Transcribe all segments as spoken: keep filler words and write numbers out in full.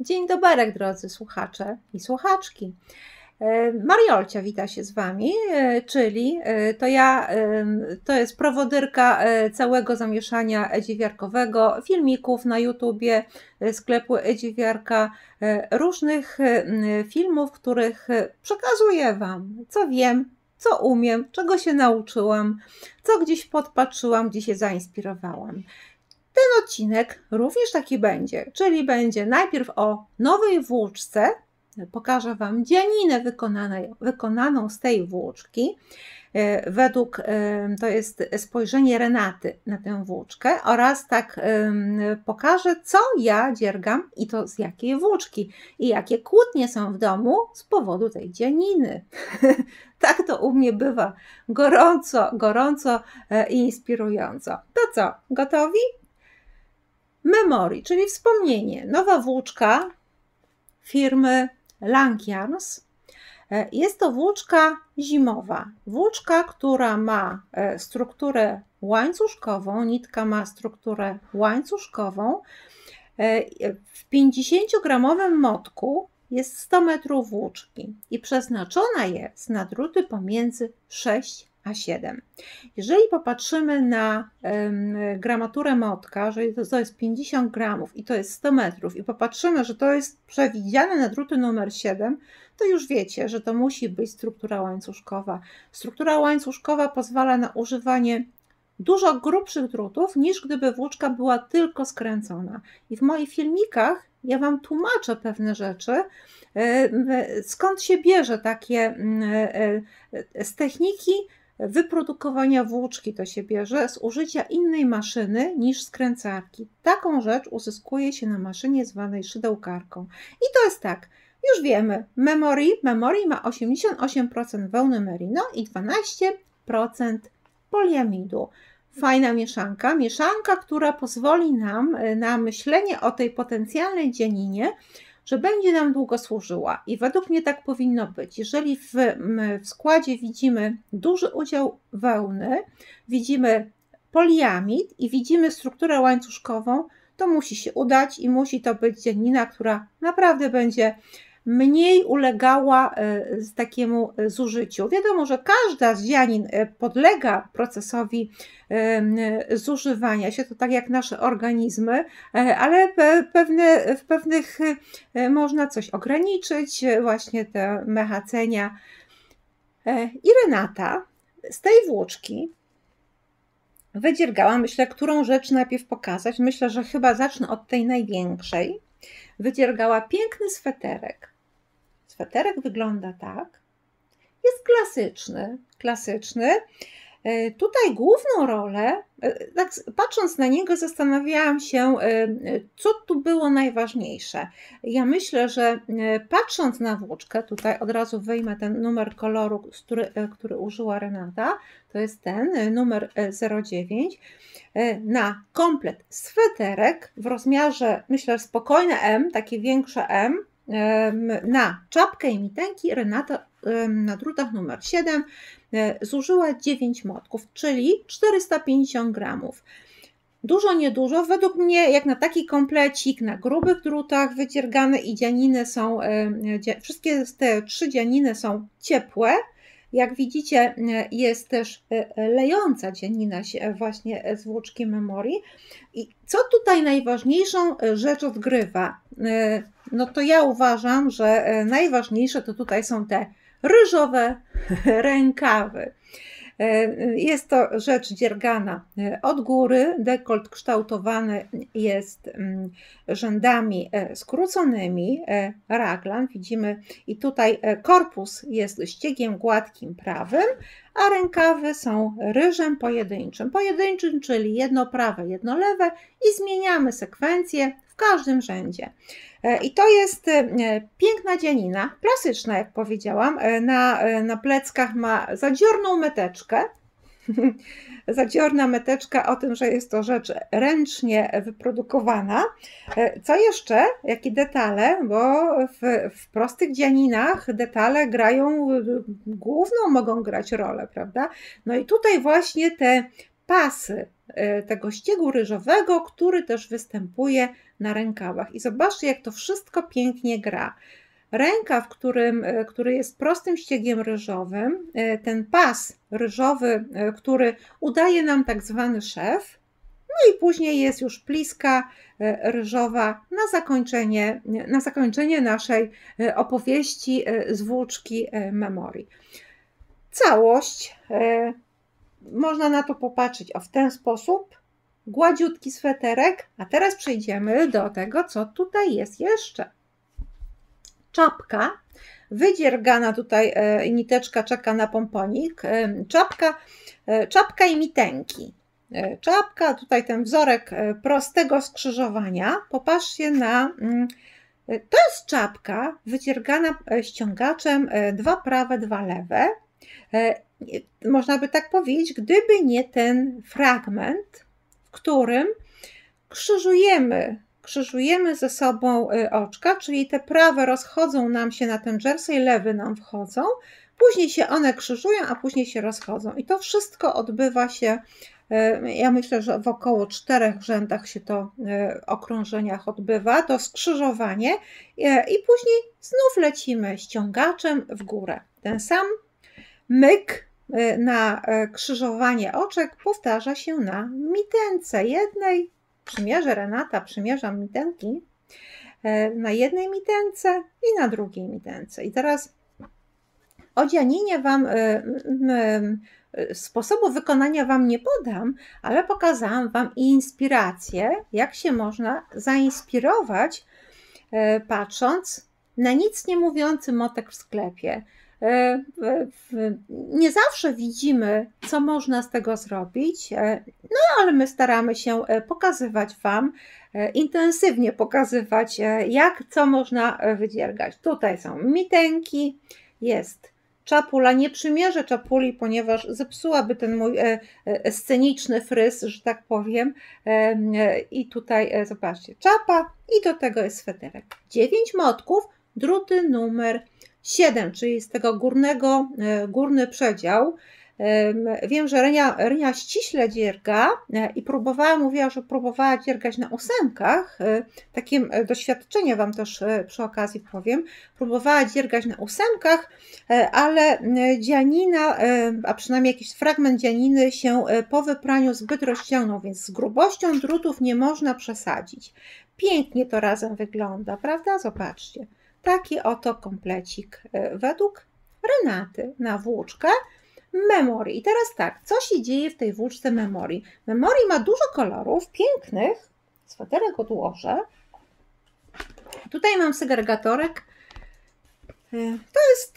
Dzień dobry, drodzy słuchacze i słuchaczki. Mariolcia wita się z Wami, czyli to ja, to jest prowodyrka całego zamieszania edziwiarkowego, filmików na YouTubie, sklepu Edziwiarka, różnych filmów, w których przekazuję Wam, co wiem, co umiem, czego się nauczyłam, co gdzieś podpatrzyłam, gdzie się zainspirowałam. Ten odcinek również taki będzie, czyli będzie najpierw o nowej włóczce. Pokażę Wam dzianinę wykonaną z tej włóczki. Według, to jest spojrzenie Renaty na tę włóczkę, oraz tak pokażę, co ja dziergam i to z jakiej włóczki i jakie kłótnie są w domu z powodu tej dzianiny. Tak to u mnie bywa, gorąco, gorąco i inspirująco. To co, gotowi? Memory, czyli wspomnienie. Nowa włóczka firmy Langerns. Jest to włóczka zimowa. Włóczka, która ma strukturę łańcuszkową, nitka ma strukturę łańcuszkową. W pięćdziesięciogramowym motku jest sto metrów włóczki i przeznaczona jest na druty pomiędzy sześć a siedem. Jeżeli popatrzymy na um, gramaturę motka, że to jest pięćdziesiąt gramów i to jest sto metrów, i popatrzymy, że to jest przewidziane na druty numer siedem, to już wiecie, że to musi być struktura łańcuszkowa. Struktura łańcuszkowa pozwala na używanie dużo grubszych drutów, niż gdyby włóczka była tylko skręcona. I w moich filmikach ja Wam tłumaczę pewne rzeczy, skąd się bierze takie z techniki wyprodukowania włóczki, to się bierze z użycia innej maszyny niż skręcarki. Taką rzecz uzyskuje się na maszynie zwanej szydełkarką. I to jest tak, już wiemy, Memory, Memory ma osiemdziesiąt osiem procent wełny merino i dwanaście procent poliamidu. Fajna mieszanka, mieszanka, która pozwoli nam na myślenie o tej potencjalnej dzianinie, że będzie nam długo służyła. I według mnie tak powinno być. Jeżeli w, w składzie widzimy duży udział wełny, widzimy poliamid i widzimy strukturę łańcuszkową, to musi się udać i musi to być dzianina, która naprawdę będzie mniej ulegała z takiemu zużyciu. Wiadomo, że każda z dzianin podlega procesowi zużywania się, to tak jak nasze organizmy, ale pewne, w pewnych można coś ograniczyć, właśnie te mechacenia. I Renata z tej włóczki wydziergała, myślę, którą rzecz najpierw pokazać. Myślę, że chyba zacznę od tej największej. Wydziergała piękny sweterek. Sweterek wygląda tak. Jest klasyczny, klasyczny. Tutaj główną rolę, tak patrząc na niego, zastanawiałam się, co tu było najważniejsze. Ja myślę, że patrząc na włóczkę, tutaj od razu wyjmę ten numer koloru, który, który użyła Renata, to jest ten numer zero dziewięć, na komplet sweterek w rozmiarze, myślę, spokojne M, takie większe M, na czapkę i mitenki Renata na drutach numer siedem zużyła dziewięć motków, czyli czterysta pięćdziesiąt gramów. Dużo, niedużo. Według mnie, jak na taki komplecik, na grubych drutach wydziergane i dzianiny są, wszystkie te trzy dzianiny są ciepłe. Jak widzicie, jest też lejąca dzianina właśnie z włóczki Memory. I co tutaj najważniejszą rzecz odgrywa? No to ja uważam, że najważniejsze to tutaj są te ryżowe rękawy. Jest to rzecz dziergana od góry, dekolt kształtowany jest rzędami skróconymi, raglan, widzimy, i tutaj korpus jest ściegiem gładkim prawym, a rękawy są ryżem pojedynczym. Pojedynczym, czyli jedno prawe, jedno lewe, i zmieniamy sekwencję w każdym rzędzie. I to jest piękna dzianina, klasyczna, jak powiedziałam. Na, na pleckach ma zadziorną meteczkę. Zadziorna meteczka o tym, że jest to rzecz ręcznie wyprodukowana. Co jeszcze? Jakie detale? Bo w, w prostych dzianinach detale grają, główną mogą grać rolę, prawda? No i tutaj właśnie te pasy tego ściegu ryżowego, który też występuje na rękawach. I zobaczcie, jak to wszystko pięknie gra. Rękaw, którym, który jest prostym ściegiem ryżowym, ten pas ryżowy, który udaje nam tak zwany szef, no i później jest już pliska ryżowa na zakończenie, na zakończenie naszej opowieści z włóczki Memory. Całość, można na to popatrzeć o w ten sposób, gładziutki sweterek, a teraz przejdziemy do tego, co tutaj jest jeszcze. Czapka, wydziergana tutaj niteczka czeka na pomponik, czapka, czapka i mitenki. Czapka, tutaj ten wzorek prostego skrzyżowania, popatrzcie na, to jest czapka wydziergana ściągaczem, dwa prawe, dwa lewe. Można by tak powiedzieć, gdyby nie ten fragment, w którym krzyżujemy, krzyżujemy ze sobą oczka, czyli te prawe rozchodzą nam się na ten jersey, lewy nam wchodzą, później się one krzyżują, a później się rozchodzą. I to wszystko odbywa się, ja myślę, że w około czterech rzędach się to okrążeniach odbywa, to skrzyżowanie i później znów lecimy ściągaczem w górę. Ten sam myk na krzyżowanie oczek powtarza się na mitence jednej. Przymierzę, Renata, przymierzam mitenki na jednej mitence i na drugiej mitence. I teraz o dzianinie Wam, sposobu wykonania Wam nie podam, ale pokazałam Wam inspirację, jak się można zainspirować, patrząc na nic nie mówiący motek w sklepie. Nie zawsze widzimy, co można z tego zrobić, no ale my staramy się pokazywać Wam, intensywnie pokazywać, jak, co można wydziergać. Tutaj są mitenki, jest czapula. Nie przymierzę czapuli, ponieważ zepsułaby ten mój sceniczny fryz, że tak powiem. I tutaj zobaczcie, czapa i do tego jest sweterek. dziewięć motków, druty numer siedem, czyli z tego górnego, górny przedział. Wiem, że Renia, Renia ściśle dzierga i próbowała, mówiła, że próbowała dziergać na ósemkach. Takie doświadczenie Wam też przy okazji powiem. Próbowała dziergać na ósemkach, ale dzianina, a przynajmniej jakiś fragment dzianiny się po wypraniu zbyt rozciągnął, więc z grubością drutów nie można przesadzić. Pięknie to razem wygląda, prawda? Zobaczcie. Taki oto komplecik według Renaty na włóczkę Memory. I teraz tak, co się dzieje w tej włóczce Memory? Memory ma dużo kolorów, pięknych. Sweterek odłożę. Tutaj mam segregatorek. To jest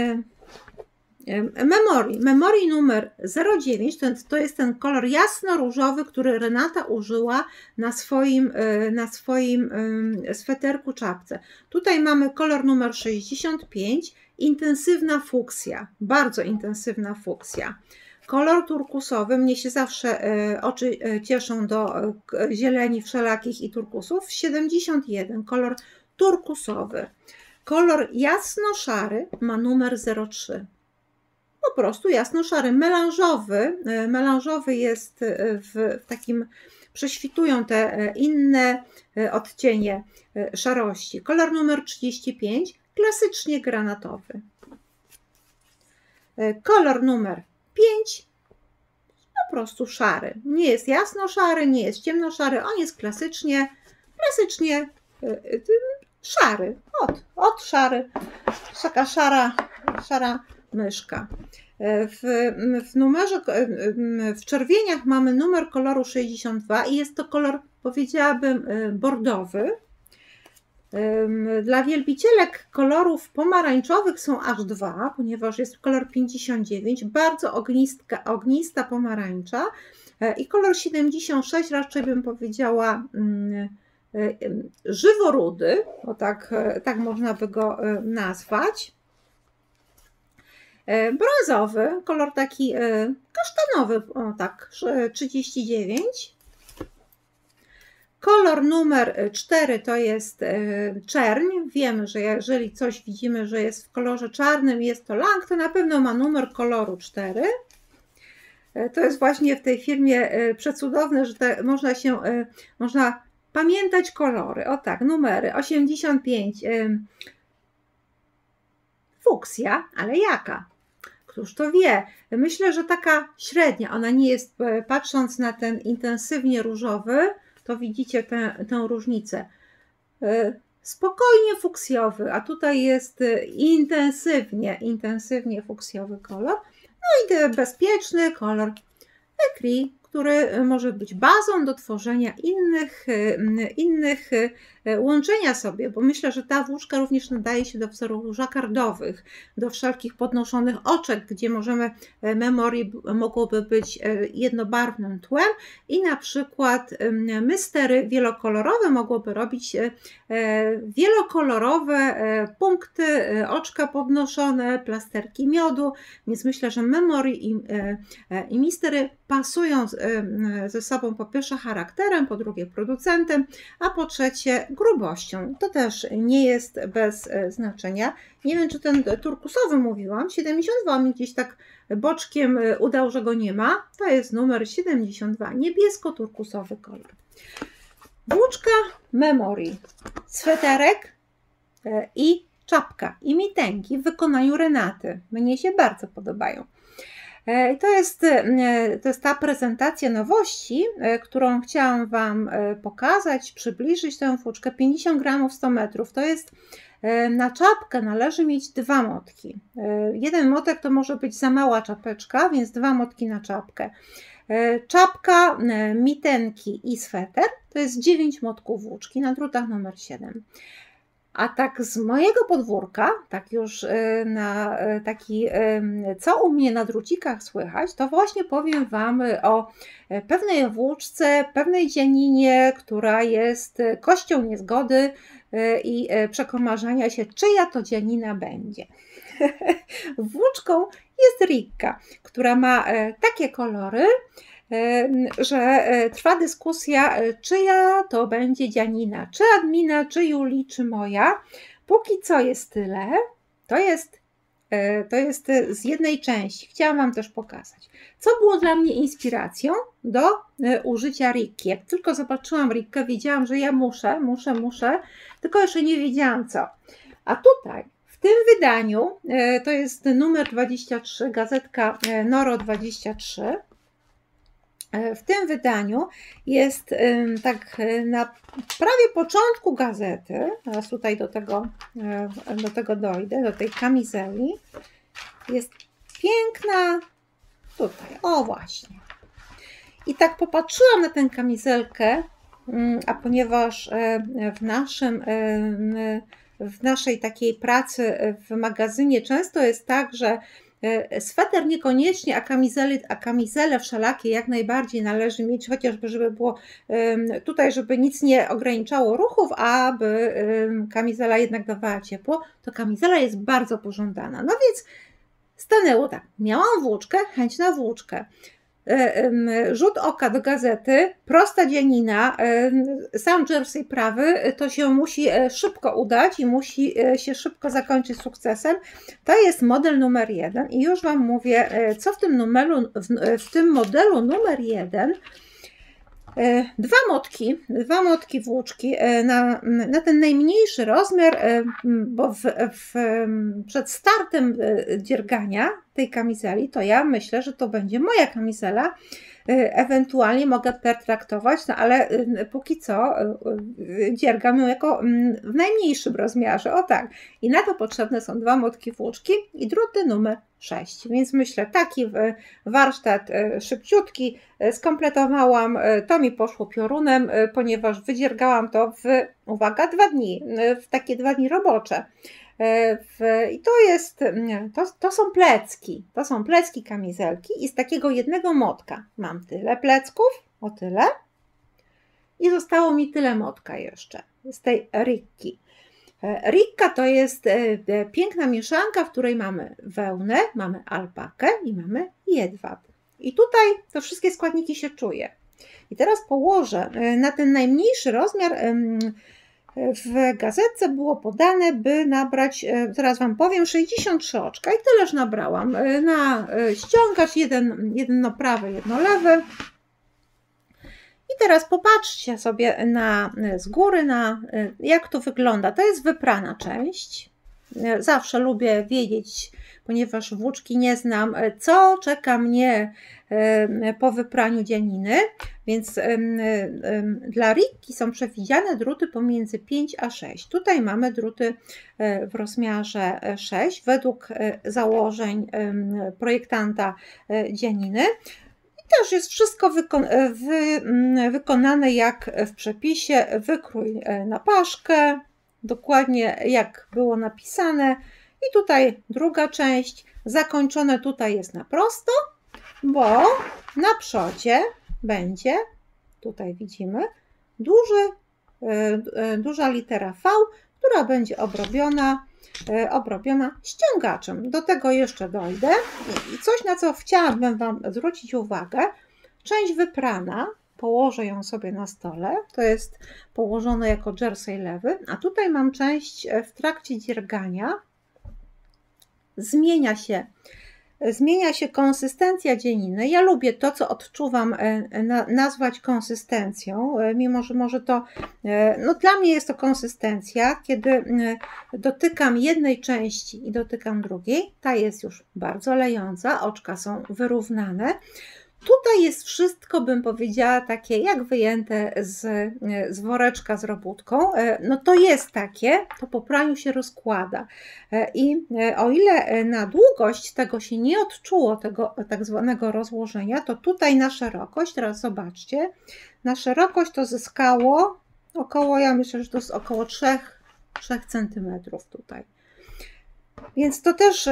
Memory. Memory numer zero dziewięć, to, to jest ten kolor jasno-różowy, który Renata użyła na swoim, na swoim sweterku czapce. Tutaj mamy kolor numer sześćdziesiąt pięć, intensywna fuksja, bardzo intensywna fuksja. Kolor turkusowy, mnie się zawsze oczy cieszą do zieleni wszelakich i turkusów, siedemdziesiąt jeden, kolor turkusowy. Kolor jasno-szary ma numer zero trzy. Po prostu jasno-szary, melanżowy. Melanżowy jest w takim, prześwitują te inne odcienie szarości. Kolor numer trzydzieści pięć, klasycznie granatowy. Kolor numer pięć, po prostu szary. Nie jest jasno-szary, nie jest ciemno-szary, on jest klasycznie, klasycznie szary. Od, od szary, taka szara, szara myszka. W, w numerze, w czerwieniach mamy numer koloru sześćdziesiąt dwa i jest to kolor, powiedziałabym, bordowy. Dla wielbicielek kolorów pomarańczowych są aż dwa, ponieważ jest kolor pięćdziesiąt dziewięć, bardzo ognistka, ognista pomarańcza i kolor siedemdziesiąt sześć, raczej bym powiedziała żyworudy, bo tak, tak można by go nazwać. Brązowy, kolor taki kasztanowy, o tak, trzydzieści dziewięć. Kolor numer cztery to jest czerń. Wiemy, że jeżeli coś widzimy, że jest w kolorze czarnym, jest to lang, to na pewno ma numer koloru cztery. To jest właśnie w tej firmie przecudowne, że te, można się, można pamiętać kolory. O tak, numery osiemdziesiąt pięć. Fuksja, ale jaka? Któż to wie? Myślę, że taka średnia. Ona nie jest, patrząc na ten intensywnie różowy, to widzicie tę, tę różnicę. Spokojnie fuksjowy, a tutaj jest intensywnie, intensywnie fuksjowy kolor. No i bezpieczny kolor Ecri, który może być bazą do tworzenia innych, innych łączenia sobie, bo myślę, że ta włóczka również nadaje się do wzorów żakardowych, do wszelkich podnoszonych oczek, gdzie możemy, memory mogłoby być jednobarwnym tłem i na przykład mystery wielokolorowe mogłoby robić wielokolorowe punkty, oczka podnoszone, plasterki miodu, więc myślę, że memory i, i mystery pasują ze sobą po pierwsze charakterem, po drugie producentem, a po trzecie grubością. To też nie jest bez znaczenia. Nie wiem, czy ten turkusowy mówiłam, siedemdziesiąt dwa mi gdzieś tak boczkiem udał, że go nie ma. To jest numer siedemdziesiąt dwa, niebiesko-turkusowy kolor. Włóczka Memory, sweterek i czapka i mitenki w wykonaniu Renaty. Mnie się bardzo podobają. I to jest, to jest ta prezentacja nowości, którą chciałam Wam pokazać, przybliżyć tę włóczkę. pięćdziesiąt gramów, sto metrów. To jest, na czapkę należy mieć dwa motki. Jeden motek to może być za mała czapeczka, więc dwa motki na czapkę. Czapka, mitenki i sweter to jest dziewięć motków włóczki na drutach numer siedem. A tak z mojego podwórka, tak już na taki, co u mnie na drucikach słychać, to właśnie powiem Wam o pewnej włóczce, pewnej dzianinie, która jest kością niezgody i przekomarzania się, czyja to dzianina będzie. Włóczką jest Rikka, która ma takie kolory, że trwa dyskusja, czyja to będzie dzianina, czy admina, czy Julii, czy moja. Póki co jest tyle, to jest, to jest z jednej części. Chciałam Wam też pokazać, co było dla mnie inspiracją do użycia Rikki. Jak tylko zobaczyłam Rikkę, wiedziałam, że ja muszę, muszę, muszę, tylko jeszcze nie wiedziałam co. A tutaj w tym wydaniu, to jest numer dwadzieścia trzy, gazetka Noro dwadzieścia trzy, w tym wydaniu jest tak na prawie początku gazety, teraz tutaj do tego, do tego dojdę, do tej kamizeli, jest piękna, tutaj, o właśnie. I tak popatrzyłam na tę kamizelkę, a ponieważ w naszym, w naszej takiej pracy w magazynie często jest tak, że sweter niekoniecznie, a kamizele, a kamizele wszelakie jak najbardziej należy mieć, chociażby żeby było tutaj, żeby nic nie ograniczało ruchów, a aby kamizela jednak dawała ciepło, to kamizela jest bardzo pożądana. No więc stanęło tak, miałam włóczkę, chęć na włóczkę. Rzut oka do gazety, prosta dzianina, sam jersey prawy, to się musi szybko udać i musi się szybko zakończyć sukcesem. To jest model numer jeden i już Wam mówię, co w tym, numeru, w, w tym modelu numer jeden. Dwa motki, dwa motki włóczki na, na ten najmniejszy rozmiar, bo w, w, przed startem dziergania tej kamizeli, to ja myślę, że to będzie moja kamizela. Ewentualnie mogę pertraktować, no ale póki co dziergam ją jako w najmniejszym rozmiarze, o tak. I na to potrzebne są dwa motki włóczki i druty numer sześć. Więc myślę, taki warsztat szybciutki skompletowałam, to mi poszło piorunem, ponieważ wydziergałam to w, uwaga, dwa dni, w takie dwa dni robocze. W, I to jest, to, to są plecki, to są plecki kamizelki i z takiego jednego motka mam tyle plecków, o tyle i zostało mi tyle motka jeszcze z tej Rikki. Rikka to jest piękna mieszanka, w której mamy wełnę, mamy alpakę i mamy jedwab. I tutaj to wszystkie składniki się czuje. I teraz położę na ten najmniejszy rozmiar. W gazetce było podane, by nabrać, zaraz Wam powiem, sześćdziesiąt trzy oczka i tyleż nabrałam. Na ściągacz jeden, jedno prawy, jedno lewy. I teraz popatrzcie sobie na, z góry, na jak to wygląda. To jest wyprana część. Zawsze lubię wiedzieć, ponieważ włóczki nie znam, co czeka mnie po wypraniu dzianiny, więc dla Rikki są przewidziane druty pomiędzy pięć a sześć. Tutaj mamy druty w rozmiarze sześć według założeń projektanta dzianiny. I też jest wszystko wyko wy wykonane jak w przepisie. Wykrój na paszkę, dokładnie jak było napisane. I tutaj druga część, zakończone tutaj jest na prosto, bo na przodzie będzie, tutaj widzimy, duży, duża litera V, która będzie obrobiona, obrobiona ściągaczem. Do tego jeszcze dojdę. I coś, na co chciałabym Wam zwrócić uwagę, część wyprana, położę ją sobie na stole, to jest położone jako jersey lewy, a tutaj mam część w trakcie dziergania. Zmienia się, zmienia się konsystencja dzianiny. Ja lubię to, co odczuwam, na, nazwać konsystencją, mimo że może to, no dla mnie jest to konsystencja, kiedy dotykam jednej części i dotykam drugiej, ta jest już bardzo lejąca, oczka są wyrównane. Tutaj jest wszystko, bym powiedziała, takie jak wyjęte z, z woreczka z robótką. No to jest takie, to po praniu się rozkłada. I o ile na długość tego się nie odczuło, tego tak zwanego rozłożenia, to tutaj na szerokość, teraz zobaczcie, na szerokość to zyskało około, ja myślę, że to jest około trzech centymetrów tutaj. Więc to też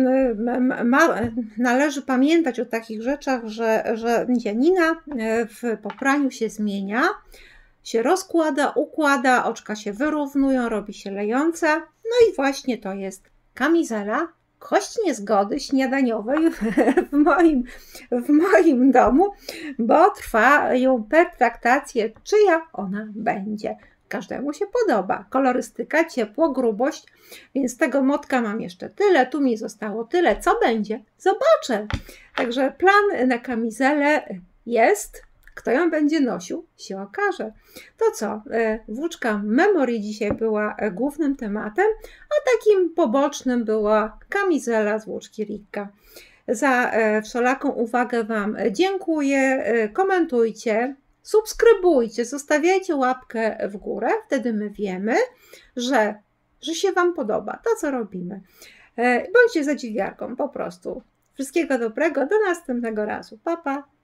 ma, należy pamiętać o takich rzeczach, że, że dzianina w popraniu się zmienia, się rozkłada, układa, oczka się wyrównują, robi się lejąca. No i właśnie to jest kamizela kość niezgody śniadaniowej w moim, w moim domu, bo trwają pertraktacje, czyja ona będzie. Każdemu się podoba. Kolorystyka, ciepło, grubość, więc tego motka mam jeszcze tyle, tu mi zostało tyle. Co będzie? Zobaczę. Także plan na kamizelę jest. Kto ją będzie nosił, się okaże. To co? Włóczka memory dzisiaj była głównym tematem, a takim pobocznym była kamizela z włóczki Rikka. Za wszelaką uwagę Wam dziękuję. Komentujcie. Subskrybujcie, zostawiajcie łapkę w górę, wtedy my wiemy, że, że się Wam podoba to, co robimy. Bądźcie zadziwiarką, po prostu. Wszystkiego dobrego, do następnego razu. Pa, pa!